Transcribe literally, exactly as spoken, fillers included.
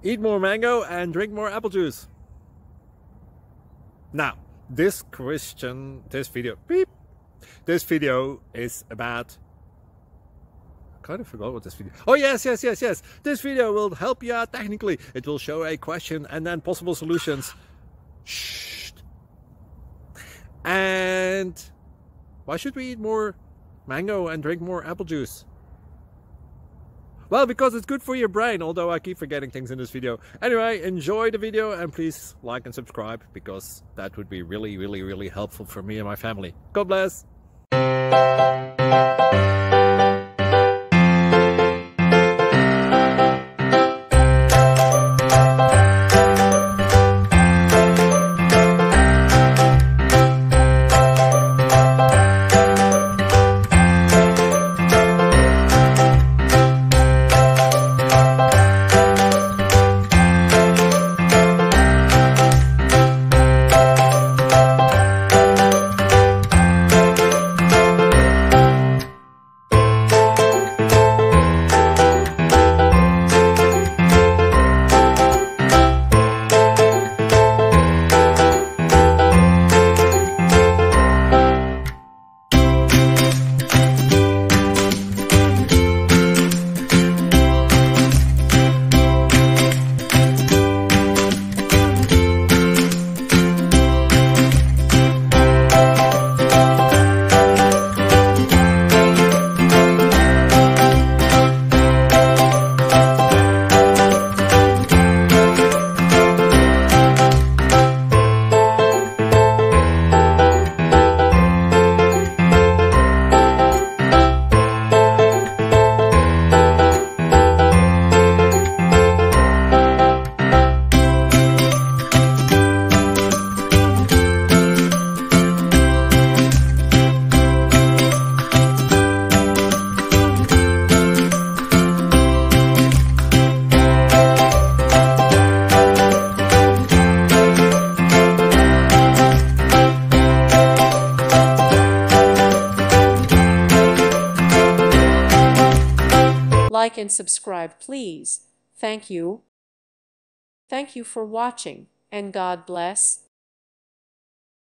eat more mango and drink more apple juice. Now, this question, this video, beep, this video is about, I kind of forgot what this video, oh yes, yes, yes, yes, this video will help you out technically. It will show a question and then possible solutions. Shh. And why should we eat more mango and drink more apple juice? Well, because it's good for your brain, although I keep forgetting things in this video. Anyway, enjoy the video and please like and subscribe, because that would be really, really, really helpful for me and my family. God bless! Like and subscribe, please. Thank you. Thank you for watching, and God bless.